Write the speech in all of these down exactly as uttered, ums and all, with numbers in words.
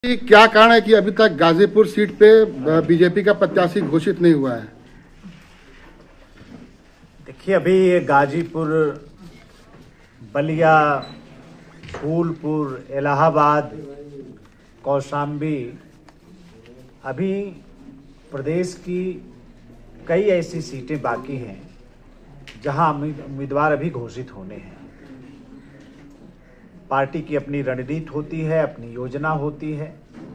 क्या कारण है कि अभी तक गाजीपुर सीट पे बीजेपी का प्रत्याशी घोषित नहीं हुआ है? देखिए, अभी गाजीपुर, बलिया, फूलपुर, इलाहाबाद, कौशाम्बी, अभी प्रदेश की कई ऐसी सीटें बाकी हैं जहां उम्मीदवार अभी घोषित होने हैं। पार्टी की अपनी रणनीति होती है, अपनी योजना होती है,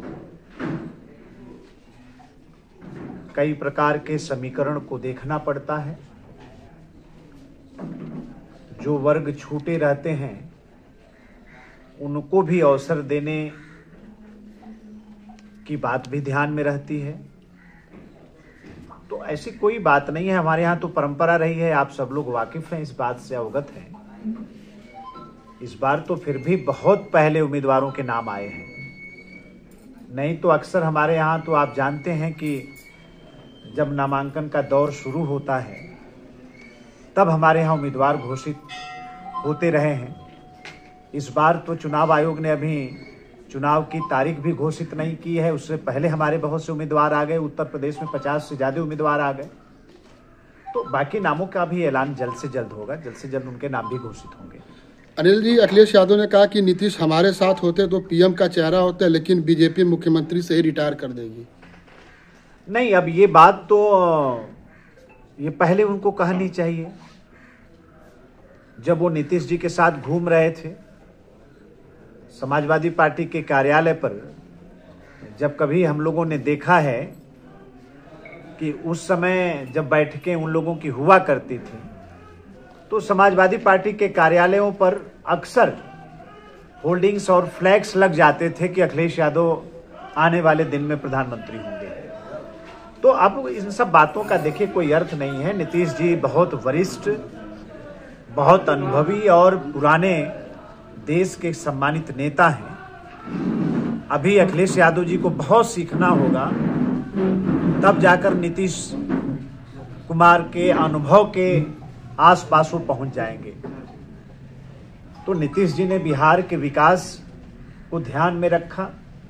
कई प्रकार के समीकरण को देखना पड़ता है। जो वर्ग छूटे रहते हैं उनको भी अवसर देने की बात भी ध्यान में रहती है। तो ऐसी कोई बात नहीं है, हमारे यहाँ तो परंपरा रही है, आप सब लोग वाकिफ हैं, इस बात से अवगत हैं। इस बार तो फिर भी बहुत पहले उम्मीदवारों के नाम आए हैं, नहीं तो अक्सर हमारे यहाँ तो आप जानते हैं कि जब नामांकन का दौर शुरू होता है तब हमारे यहाँ उम्मीदवार घोषित होते रहे हैं। इस बार तो चुनाव आयोग ने अभी चुनाव की तारीख भी घोषित नहीं की है, उससे पहले हमारे बहुत से उम्मीदवार आ गए। उत्तर प्रदेश में पचास से ज़्यादा उम्मीदवार आ गए, तो बाकी नामों का भी ऐलान जल्द से जल्द होगा, जल्द से जल्द उनके नाम भी घोषित होंगे। अनिल जी, अखिलेश यादव ने कहा कि नीतीश हमारे साथ होते तो पीएम का चेहरा होता, लेकिन बीजेपी मुख्यमंत्री से ही रिटायर कर देगी। नहीं, अब ये बात तो ये पहले उनको कहनी चाहिए। जब वो नीतीश जी के साथ घूम रहे थे समाजवादी पार्टी के कार्यालय पर, जब कभी हम लोगों ने देखा है कि उस समय जब बैठकें उन लोगों की हुआ करती थी तो समाजवादी पार्टी के कार्यालयों पर अक्सर होल्डिंग्स और फ्लैग्स लग जाते थे कि अखिलेश यादव आने वाले दिन में प्रधानमंत्री होंगे। तो अब इन सब बातों का देखिए कोई अर्थ नहीं है। नीतीश जी बहुत वरिष्ठ, बहुत अनुभवी और पुराने देश के सम्मानित नेता हैं। अभी अखिलेश यादव जी को बहुत सीखना होगा, तब जाकर नीतीश कुमार के अनुभव के आस पास वो पहुंच जाएंगे। तो नीतीश जी ने बिहार के विकास को ध्यान में रखा,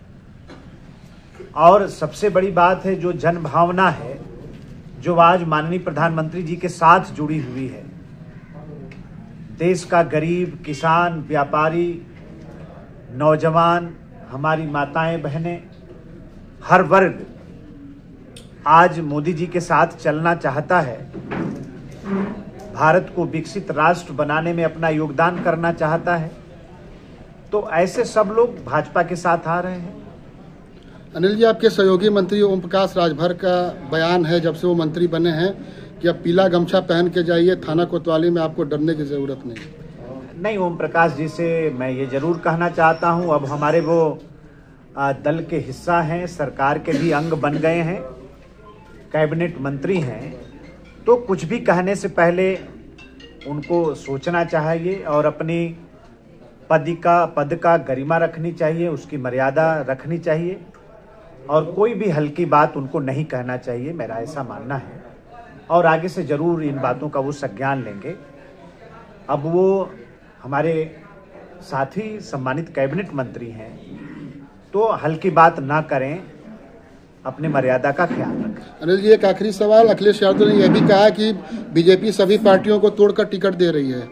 और सबसे बड़ी बात है जो जन भावना है, जो आज माननीय प्रधानमंत्री जी के साथ जुड़ी हुई है। देश का गरीब, किसान, व्यापारी, नौजवान, हमारी माताएं बहनें, हर वर्ग आज मोदी जी के साथ चलना चाहता है, भारत को विकसित राष्ट्र बनाने में अपना योगदान करना चाहता है। तो ऐसे सब लोग भाजपा के साथ आ रहे हैं। अनिल जी, आपके सहयोगी मंत्री ओम प्रकाश राजभर का बयान है जब से वो मंत्री बने हैं कि अब पीला गमछा पहन के जाइए, थाना कोतवाली में आपको डरने की जरूरत नहीं। नहीं, ओम प्रकाश जी से मैं ये जरूर कहना चाहता हूँ, अब हमारे वो आ, दल के हिस्सा हैं, सरकार के भी अंग बन गए हैं, कैबिनेट मंत्री हैं, तो कुछ भी कहने से पहले उनको सोचना चाहिए और अपनी पद का पद का गरिमा रखनी चाहिए, उसकी मर्यादा रखनी चाहिए, और कोई भी हल्की बात उनको नहीं कहना चाहिए, मेरा ऐसा मानना है। और आगे से जरूर इन बातों का वो संज्ञान लेंगे। अब वो हमारे साथी सम्मानित कैबिनेट मंत्री हैं, तो हल्की बात ना करें, अपनी मर्यादा का ख्याल रखें। अनिल जी, एक आखिरी सवाल, अखिलेश यादव ने यह भी कहा कि बीजेपी सभी पार्टियों को तोड़कर टिकट दे रही है।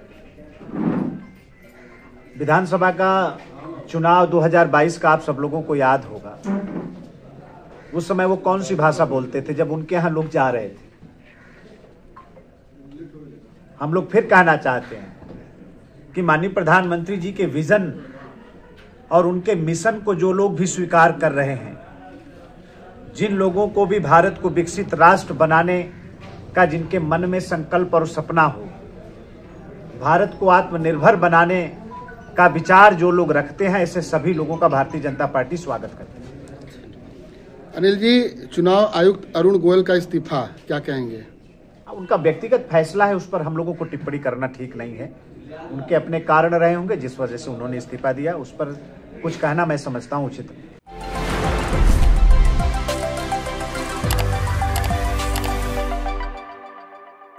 विधानसभा का चुनाव दो हज़ार बाईस का आप सब लोगों को याद होगा, उस समय वो कौन सी भाषा बोलते थे जब उनके यहाँ लोग जा रहे थे। हम लोग फिर कहना चाहते हैं कि माननीय प्रधानमंत्री जी के विजन और उनके मिशन को जो लोग भी स्वीकार कर रहे हैं, जिन लोगों को भी भारत को विकसित राष्ट्र बनाने का जिनके मन में संकल्प और सपना हो, भारत को आत्मनिर्भर बनाने का विचार जो लोग रखते हैं, ऐसे सभी लोगों का भारतीय जनता पार्टी स्वागत करती है। अनिल जी, चुनाव आयुक्त अरुण गोयल का इस्तीफा, क्या कहेंगे? उनका व्यक्तिगत फैसला है, उस पर हम लोगों को टिप्पणी करना ठीक नहीं है। उनके अपने कारण रहे होंगे जिस वजह से उन्होंने इस्तीफा दिया, उस पर कुछ कहना मैं समझता हूँ उचित नहीं।